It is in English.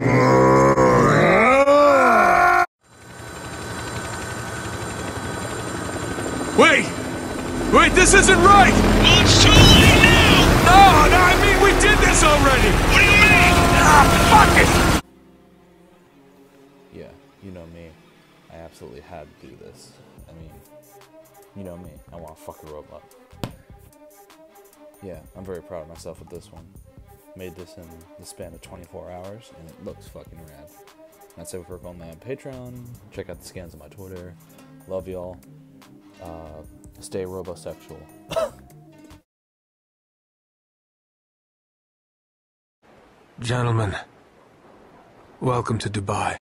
Wait! Wait, this isn't right! Well, it's too late now! No, I mean, we did this already! What do you mean? Fuck it! Yeah, you know me. I absolutely had to do this. I mean, you know me. I want to fuck a robot. Yeah, I'm very proud of myself with this one. Made this in the span of 24 hours, and it looks fucking rad. That's it for going on Patreon. Check out the scans on my Twitter. Love y'all. Stay robosexual. Gentlemen, welcome to Dubai.